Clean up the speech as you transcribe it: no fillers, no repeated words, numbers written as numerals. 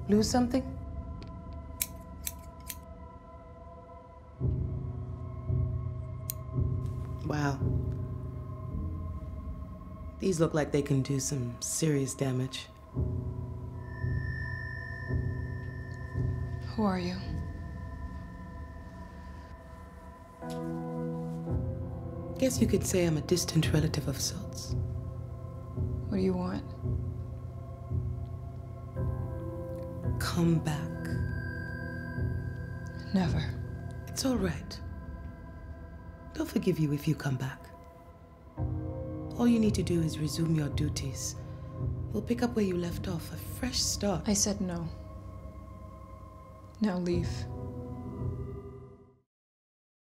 Lose something? Wow. These look like they can do some serious damage. Who are you? Guess you could say I'm a distant relative of sorts. What do you want? Come back. Never. It's all right. They'll forgive you if you come back. All you need to do is resume your duties. We'll pick up where you left off, a fresh start. I said no. Now leave.